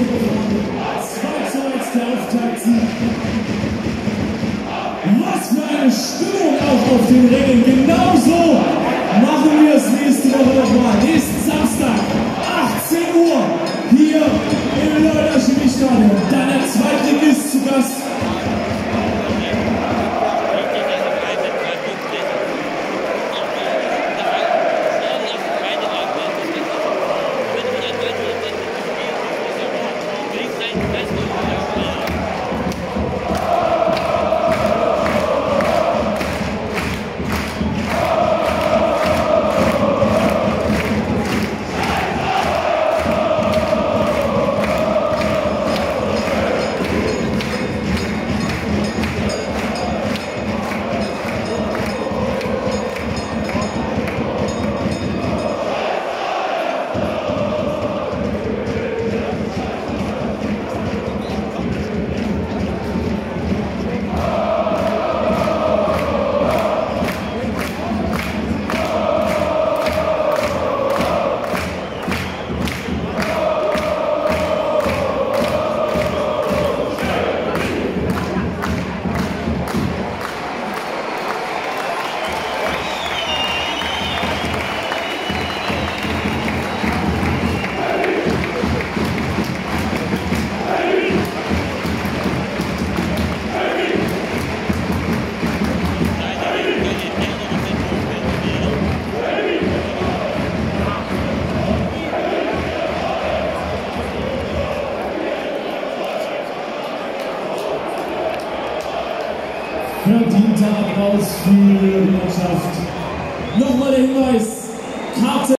Der Auftaktsieg. Was für eine Stimmung auch auf den Rängen. Genauso machen wir es nächste Woche nochmal. Nächsten Samstag, 18 Uhr, hier im Leuther Chemiestadion. Dann der Zweitligist zu Gast. Verdienter Applaus für die Mannschaft. Nochmal der Hinweis, Karte